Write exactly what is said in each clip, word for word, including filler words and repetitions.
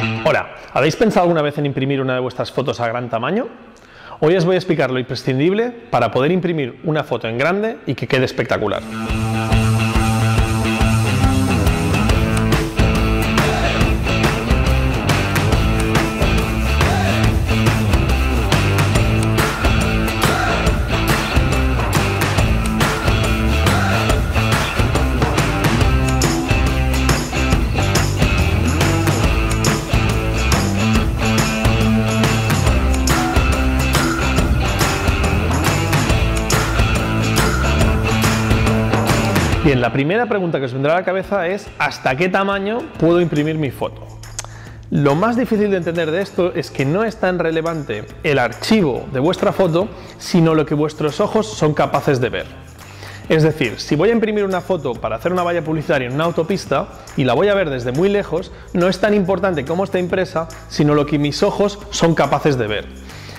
Hola, ¿habéis pensado alguna vez en imprimir una de vuestras fotos a gran tamaño? Hoy os voy a explicar lo imprescindible para poder imprimir una foto en grande y que quede espectacular. Bien, la primera pregunta que os vendrá a la cabeza es ¿hasta qué tamaño puedo imprimir mi foto? Lo más difícil de entender de esto es que no es tan relevante el archivo de vuestra foto, sino lo que vuestros ojos son capaces de ver. Es decir, si voy a imprimir una foto para hacer una valla publicitaria en una autopista y la voy a ver desde muy lejos, no es tan importante cómo está impresa, sino lo que mis ojos son capaces de ver.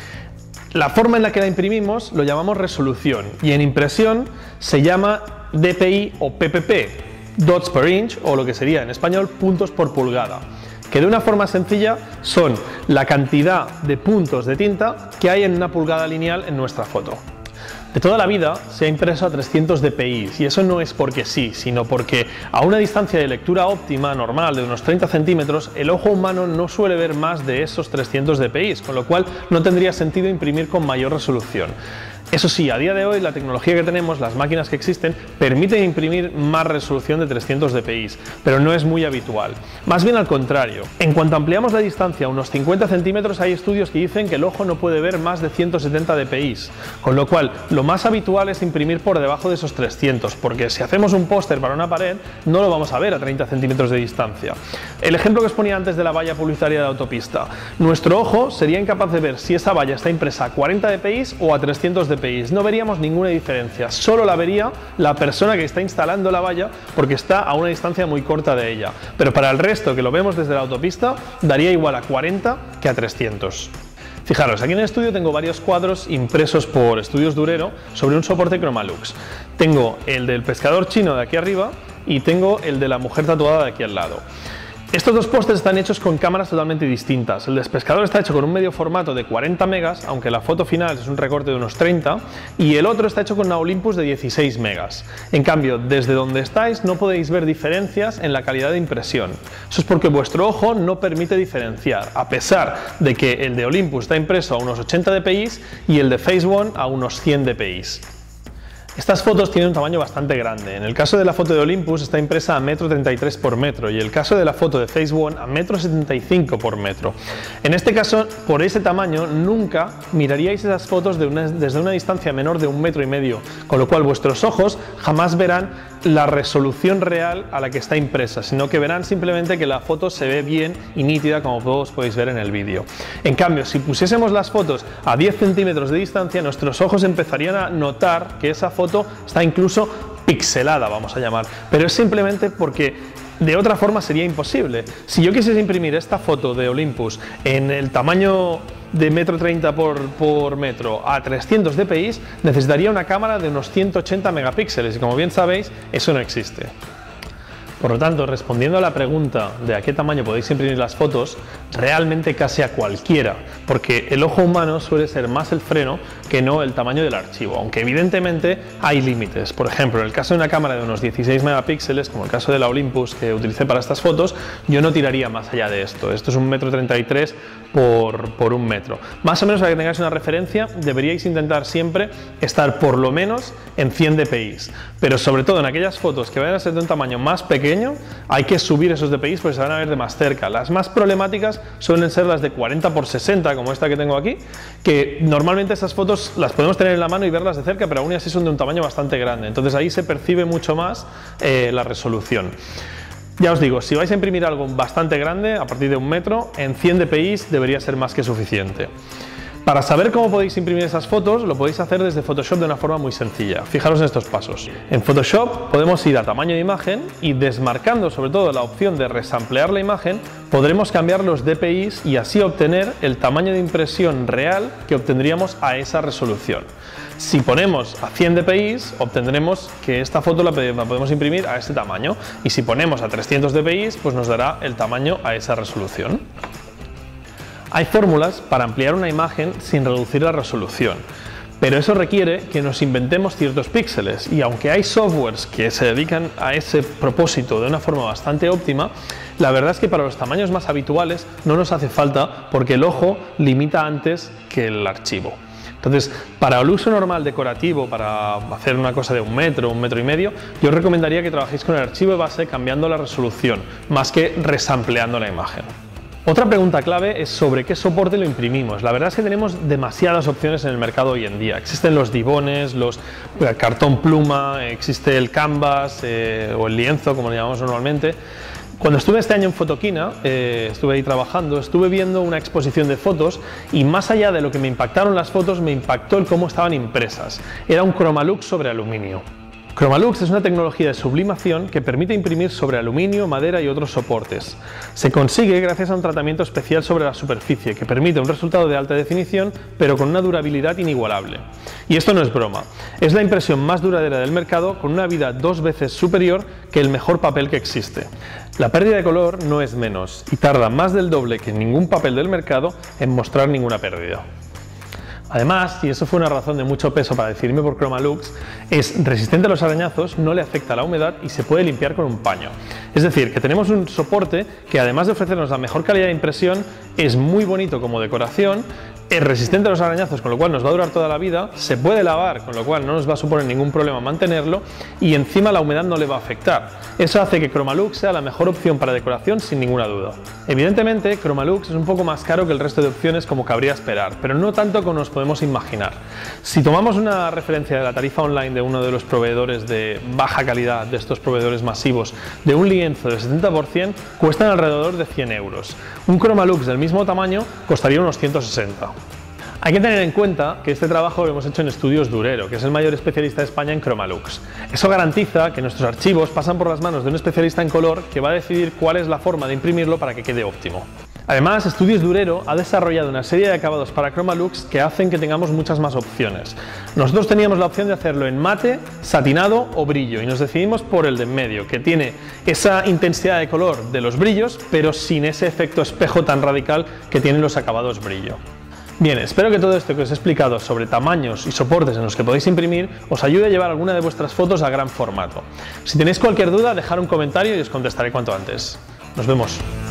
La forma en la que la imprimimos lo llamamos resolución y en impresión se llama D P I o P P P, dots per inch, o lo que sería en español puntos por pulgada, que de una forma sencilla son la cantidad de puntos de tinta que hay en una pulgada lineal en nuestra foto. De toda la vida se ha impreso a trescientos D P I y eso no es porque sí, sino porque a una distancia de lectura óptima normal de unos treinta centímetros, el ojo humano no suele ver más de esos trescientos D P I, con lo cual no tendría sentido imprimir con mayor resolución. Eso sí, a día de hoy la tecnología que tenemos, las máquinas que existen, permiten imprimir más resolución de trescientos D P I, pero no es muy habitual. Más bien al contrario. En cuanto ampliamos la distancia a unos cincuenta centímetros, hay estudios que dicen que el ojo no puede ver más de ciento setenta D P I, con lo cual lo más habitual es imprimir por debajo de esos trescientos, porque si hacemos un póster para una pared, no lo vamos a ver a treinta centímetros de distancia. El ejemplo que os ponía antes de la valla publicitaria de autopista, nuestro ojo sería incapaz de ver si esa valla está impresa a cuarenta D P I o a trescientos D P I. No veríamos ninguna diferencia, solo la vería la persona que está instalando la valla porque está a una distancia muy corta de ella, pero para el resto que lo vemos desde la autopista daría igual a cuarenta que a trescientos. Fijaros, aquí en el estudio tengo varios cuadros impresos por Estudios Durero sobre un soporte Cromalux. Tengo el del pescador chino de aquí arriba y tengo el de la mujer tatuada de aquí al lado. Estos dos pósters están hechos con cámaras totalmente distintas. El de pescador está hecho con un medio formato de cuarenta megas, aunque la foto final es un recorte de unos treinta, y el otro está hecho con una Olympus de dieciséis megas. En cambio, desde donde estáis no podéis ver diferencias en la calidad de impresión. Eso es porque vuestro ojo no permite diferenciar, a pesar de que el de Olympus está impreso a unos ochenta D P I y el de Phase One a unos cien D P I. Estas fotos tienen un tamaño bastante grande. En el caso de la foto de Olympus está impresa a metro treinta y tres por metro y el caso de la foto de Phase One a metro setenta y cinco por metro. En este caso, por ese tamaño, nunca miraríais esas fotos de una, desde una distancia menor de un metro y medio, con lo cual vuestros ojos jamás verán la resolución real a la que está impresa, sino que verán simplemente que la foto se ve bien y nítida, como todos podéis ver en el vídeo. En cambio, si pusiésemos las fotos a diez centímetros de distancia, nuestros ojos empezarían a notar que esa foto está incluso pixelada, vamos a llamar, pero es simplemente porque de otra forma sería imposible. Si yo quisiese imprimir esta foto de Olympus en el tamaño de metro treinta por, por metro a trescientos D P I, necesitaría una cámara de unos ciento ochenta megapíxeles y como bien sabéis, eso no existe. Por lo tanto, respondiendo a la pregunta de a qué tamaño podéis imprimir las fotos, realmente casi a cualquiera, porque el ojo humano suele ser más el freno que no el tamaño del archivo, aunque evidentemente hay límites. Por ejemplo, en el caso de una cámara de unos dieciséis megapíxeles, como el caso de la Olympus que utilicé para estas fotos, yo no tiraría más allá de esto. Esto es un metro treinta y tres por, por un metro. Más o menos, para que tengáis una referencia, deberíais intentar siempre estar por lo menos en cien D P I, pero sobre todo en aquellas fotos que vayan a ser de un tamaño más pequeño, hay que subir esos D P I porque se van a ver de más cerca. Las más problemáticas suelen ser las de cuarenta por sesenta, como esta que tengo aquí, que normalmente esas fotos las podemos tener en la mano y verlas de cerca, pero aún así son de un tamaño bastante grande. Entonces ahí se percibe mucho más eh, la resolución. Ya os digo, si vais a imprimir algo bastante grande, a partir de un metro, en cien D P I debería ser más que suficiente. Para saber cómo podéis imprimir esas fotos, lo podéis hacer desde Photoshop de una forma muy sencilla. Fijaros en estos pasos. En Photoshop podemos ir a tamaño de imagen y, desmarcando sobre todo la opción de resamplear la imagen, podremos cambiar los D P I y así obtener el tamaño de impresión real que obtendríamos a esa resolución. Si ponemos a cien D P I, obtendremos que esta foto la podemos imprimir a este tamaño, y si ponemos a trescientos D P I, pues nos dará el tamaño a esa resolución. Hay fórmulas para ampliar una imagen sin reducir la resolución, pero eso requiere que nos inventemos ciertos píxeles, y aunque hay softwares que se dedican a ese propósito de una forma bastante óptima, la verdad es que para los tamaños más habituales no nos hace falta, porque el ojo limita antes que el archivo. Entonces, para el uso normal decorativo, para hacer una cosa de un metro, un metro y medio, yo os recomendaría que trabajéis con el archivo de base cambiando la resolución, más que resampleando la imagen. Otra pregunta clave es sobre qué soporte lo imprimimos. La verdad es que tenemos demasiadas opciones en el mercado hoy en día. Existen los dibones, los eh, cartón pluma, existe el canvas eh, o el lienzo, como lo llamamos normalmente. Cuando estuve este año en Fotoquina, eh, estuve ahí trabajando, estuve viendo una exposición de fotos, y más allá de lo que me impactaron las fotos, me impactó el cómo estaban impresas. Era un Chromalux sobre aluminio. Chromalux es una tecnología de sublimación que permite imprimir sobre aluminio, madera y otros soportes. Se consigue gracias a un tratamiento especial sobre la superficie que permite un resultado de alta definición, pero con una durabilidad inigualable. Y esto no es broma, es la impresión más duradera del mercado, con una vida dos veces superior que el mejor papel que existe. La pérdida de color no es menos, y tarda más del doble que ningún papel del mercado en mostrar ninguna pérdida. Además, y eso fue una razón de mucho peso para decidirme por Chromalux, es resistente a los arañazos, no le afecta a la humedad y se puede limpiar con un paño. Es decir, que tenemos un soporte que, además de ofrecernos la mejor calidad de impresión, es muy bonito como decoración, es resistente a los arañazos, con lo cual nos va a durar toda la vida, se puede lavar, con lo cual no nos va a suponer ningún problema mantenerlo, y encima la humedad no le va a afectar. Eso hace que Chromalux sea la mejor opción para decoración sin ninguna duda. Evidentemente, Chromalux es un poco más caro que el resto de opciones, como cabría esperar, pero no tanto como nos podemos imaginar. Si tomamos una referencia de la tarifa online de uno de los proveedores de baja calidad, de estos proveedores masivos, de un lienzo del setenta por cien, cuestan alrededor de cien euros. Un Chromalux del mismo tamaño costaría unos ciento sesenta. Hay que tener en cuenta que este trabajo lo hemos hecho en Estudios Durero, que es el mayor especialista de España en Chromalux. Eso garantiza que nuestros archivos pasan por las manos de un especialista en color que va a decidir cuál es la forma de imprimirlo para que quede óptimo. Además, Estudios Durero ha desarrollado una serie de acabados para Chromalux que hacen que tengamos muchas más opciones. Nosotros teníamos la opción de hacerlo en mate, satinado o brillo, y nos decidimos por el de en medio, que tiene esa intensidad de color de los brillos, pero sin ese efecto espejo tan radical que tienen los acabados brillo. Bien, espero que todo esto que os he explicado sobre tamaños y soportes en los que podéis imprimir os ayude a llevar alguna de vuestras fotos a gran formato. Si tenéis cualquier duda, dejad un comentario y os contestaré cuanto antes. Nos vemos.